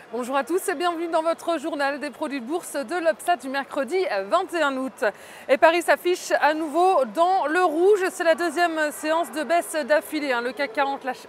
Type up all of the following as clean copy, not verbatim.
Bonjour à tous et bienvenue dans votre journal des produits de bourse de l'Obstat du mercredi 21 août. Et Paris s'affiche à nouveau dans le rouge. C'est la deuxième séance de baisse d'affilée. Le CAC 40 lâche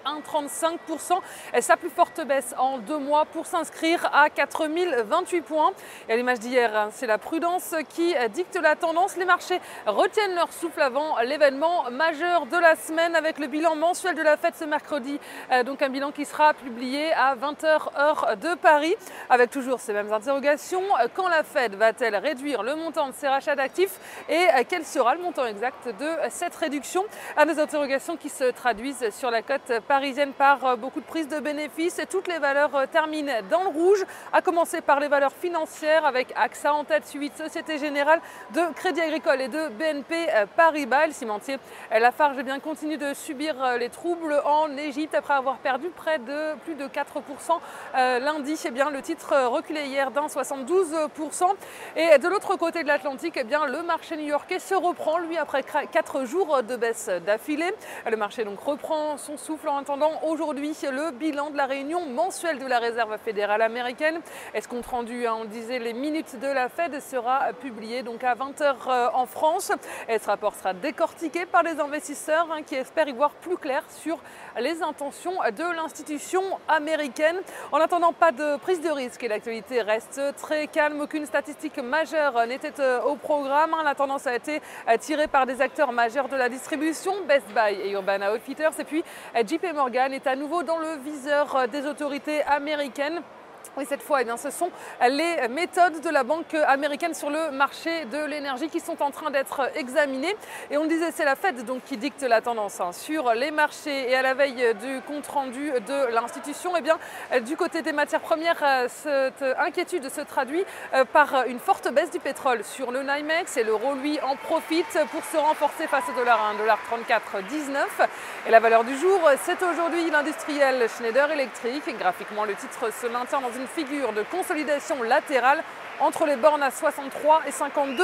1,35% et sa plus forte baisse en 2 mois pour s'inscrire à 4028 points. Et à l'image d'hier, c'est la prudence qui dicte la tendance. Les marchés retiennent leur souffle avant l'événement majeur de la semaine avec le bilan mensuel de la Fed ce mercredi. Donc un bilan qui sera publié à 20h heure de Paris, avec toujours ces mêmes interrogations. Quand la Fed va-t-elle réduire le montant de ses rachats d'actifs et quel sera le montant exact de cette réduction? Des interrogations qui se traduisent sur la cote parisienne par beaucoup de prises de bénéfices et toutes les valeurs terminent dans le rouge, à commencer par les valeurs financières avec AXA en tête, suivi de Société Générale, de Crédit Agricole et de BNP Paribas. Le cimentier Lafarge continue de subir les troubles en Égypte après avoir perdu près de plus de 4% lundi. Le titre reculait hier d'1,72%. Et de l'autre côté de l'Atlantique, le marché new-yorkais se reprend, lui, après 4 jours de baisse d'affilée. Le marché donc reprend son souffle en attendant aujourd'hui le bilan de la réunion mensuelle de la Réserve fédérale américaine. Et ce compte rendu, on disait, les minutes de la Fed sera publié donc à 20h en France. Et ce rapport sera décortiqué par les investisseurs qui espèrent y voir plus clair sur les intentions de l'institution américaine. En attendant, pas de prise de risque et l'actualité reste très calme. Aucune statistique majeure n'était au programme. La tendance a été tirée par des acteurs majeurs de la distribution, Best Buy et Urban Outfitters. Et puis JP Morgan est à nouveau dans le viseur des autorités américaines. Oui, cette fois, ce sont les méthodes de la banque américaine sur le marché de l'énergie qui sont en train d'être examinées. Et on le disait, c'est la Fed donc qui dicte la tendance sur les marchés. Et à la veille du compte-rendu de l'institution, du côté des matières premières, cette inquiétude se traduit par une forte baisse du pétrole sur le NYMEX. Et l'euro, lui, en profite pour se renforcer face au dollar à 1,3419 $. Et la valeur du jour, c'est aujourd'hui l'industriel Schneider Electric. Graphiquement, le titre se maintient dans une figure de consolidation latérale entre les bornes à 63 et 52,50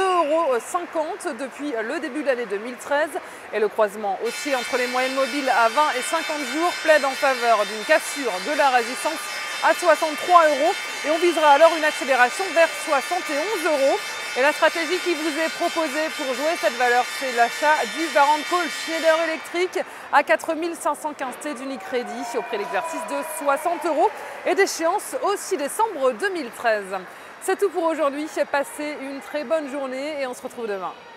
€ depuis le début de l'année 2013. Et le croisement haussier entre les moyennes mobiles à 20 et 50 jours plaide en faveur d'une cassure de la résistance à 63 €. Et on visera alors une accélération vers 71 €. Et la stratégie qui vous est proposée pour jouer cette valeur, c'est l'achat du Bar & Call Schneider Electric à 4515 T d'Unicredit au prix d'exercice de 60 € et d'échéance au 6 décembre 2013. C'est tout pour aujourd'hui. Passez une très bonne journée et on se retrouve demain.